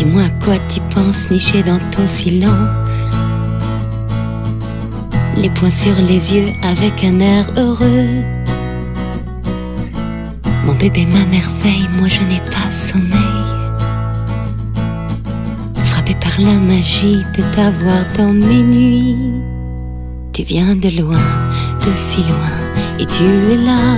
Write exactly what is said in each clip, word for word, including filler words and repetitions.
Dis-moi à quoi tu penses niché dans ton silence, les poings sur les yeux avec un air heureux. Mon bébé, ma merveille, moi je n'ai pas sommeil, frappé par la magie de t'avoir dans mes nuits. Tu viens de loin, de si loin, et tu es là,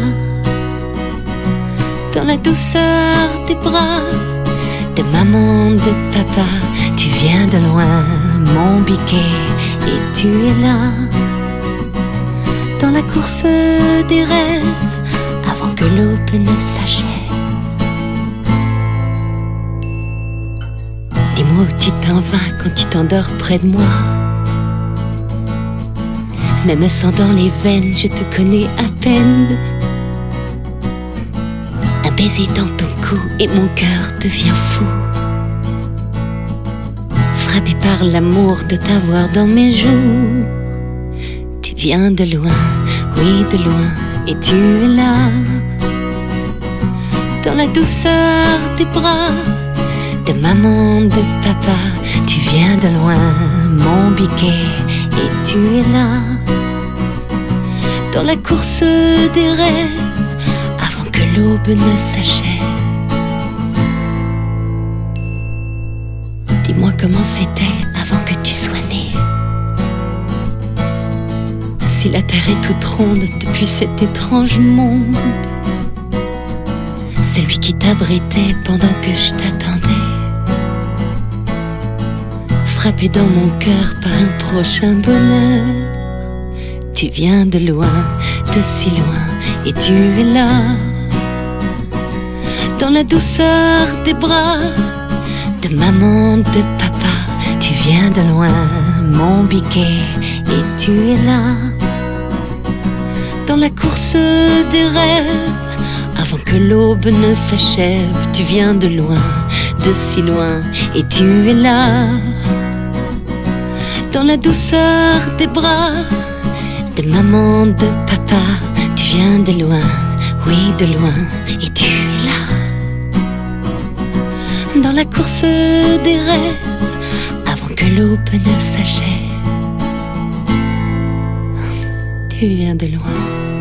dans la douceur des bras de maman, de papa. Tu viens de loin, mon biquet, et tu es là, dans la course des rêves, avant que l'aube ne s'achève. Dis-moi où tu t'en vas quand tu t'endors près de moi. Même sang dans les veines, je te connais à peine. Un baiser dans ton cou et mon cœur devient fou, frappé par l'amour de t'avoir dans mes jours. Tu viens de loin, oui de loin, et tu es là, dans la douceur des bras de maman, de papa. Tu viens de loin, mon biquet, et tu es là, dans la course des rêves, avant que l'aube ne s'achève. Dis-moi comment c'était avant que tu sois né, si la terre est toute ronde depuis cet étrange monde, celui qui t'abritait pendant que je t'attendais, frappé dans mon cœur par un prochain bonheur. Tu viens de loin, de si loin, et tu es là, dans la douceur des bras de maman, de papa. Tu viens de loin, mon biquet, et tu es là, dans la course des rêves, avant que l'aube ne s'achève. Tu viens de loin, de si loin, et tu es là, dans la douceur des bras de maman, de papa. Tu viens de loin, oui de loin, et tu es là, dans la course des rêves, avant que l'aube ne s'achève. Tu viens de loin.